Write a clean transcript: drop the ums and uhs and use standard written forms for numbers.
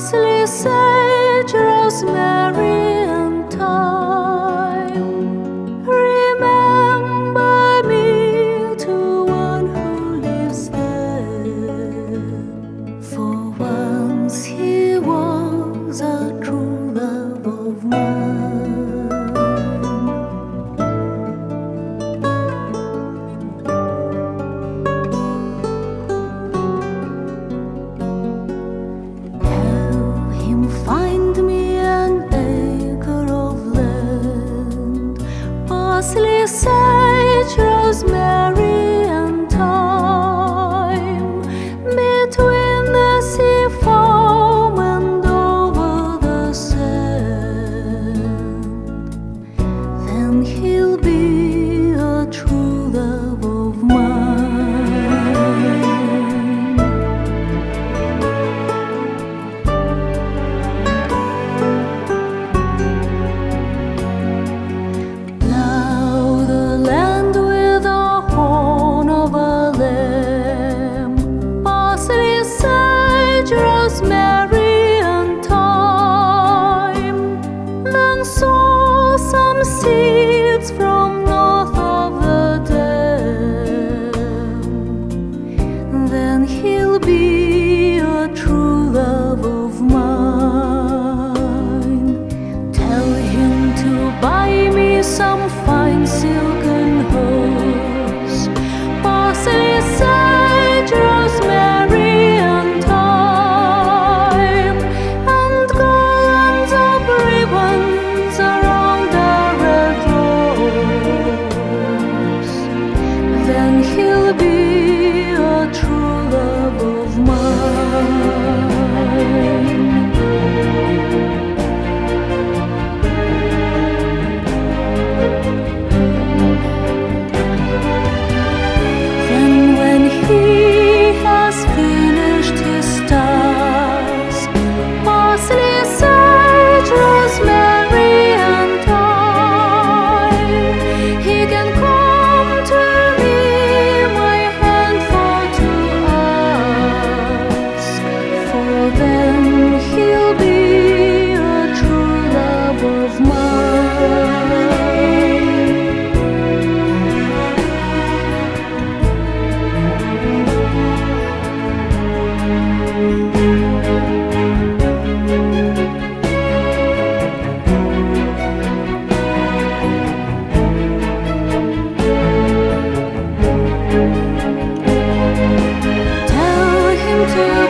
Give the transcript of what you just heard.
parsley, sage, rosemary, and thyme. Remember me to one who lives there, for once he was a true love of mine. Find me an acre of land, parsley, sage, rosemary, and thyme, between the sea foam and over the sand. Then he'll be a true love of mine. Rosemary and thyme, then sow some seeds from north of the dam. Then he'll be a true love of mine. Tell him to buy me some fine silken hose, parsley, sage, rosemary, he'll be a true love of mine. Then when he has finished his task, parsley, sage, rosemary, and thyme, he can come to me, then he'll be a true love of mine. Tell him to